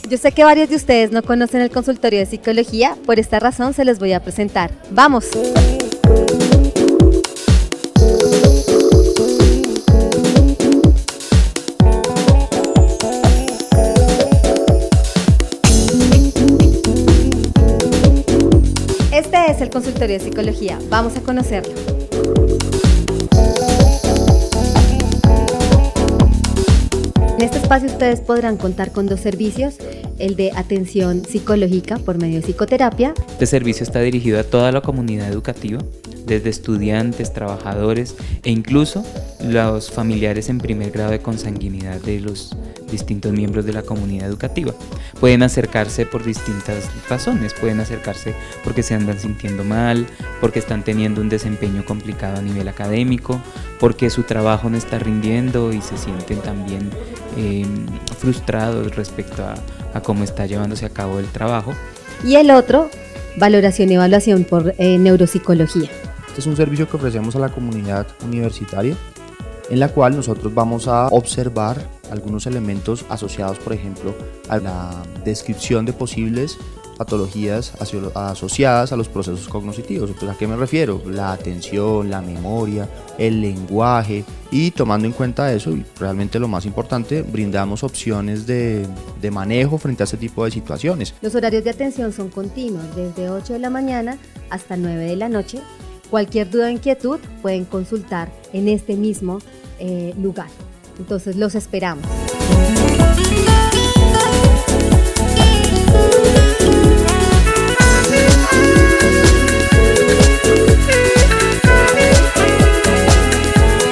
Yo sé que varios de ustedes no conocen el consultorio de psicología, por esta razón se los voy a presentar. ¡Vamos! Este es el consultorio de psicología. Vamos a conocerlo. En este espacio ustedes podrán contar con dos servicios, el de atención psicológica por medio de psicoterapia. Este servicio está dirigido a toda la comunidad educativa, desde estudiantes, trabajadores e incluso los familiares en primer grado de consanguinidad de los distintos miembros de la comunidad educativa. Pueden acercarse por distintas razones, pueden acercarse porque se andan sintiendo mal, porque están teniendo un desempeño complicado a nivel académico, porque su trabajo no está rindiendo y se sienten también frustrados respecto a cómo está llevándose a cabo el trabajo. Y el otro, valoración y evaluación por neuropsicología. Este es un servicio que ofrecemos a la comunidad universitaria, en la cual nosotros vamos a observar algunos elementos asociados, por ejemplo, a la descripción de posibles patologías asociadas a los procesos cognitivos. Pues, ¿a qué me refiero? La atención, la memoria, el lenguaje, y tomando en cuenta eso, y realmente lo más importante, brindamos opciones de manejo frente a este tipo de situaciones. Los horarios de atención son continuos, desde 8 de la mañana hasta 9 de la noche. Cualquier duda o inquietud pueden consultar en este mismo lugar. Entonces los esperamos.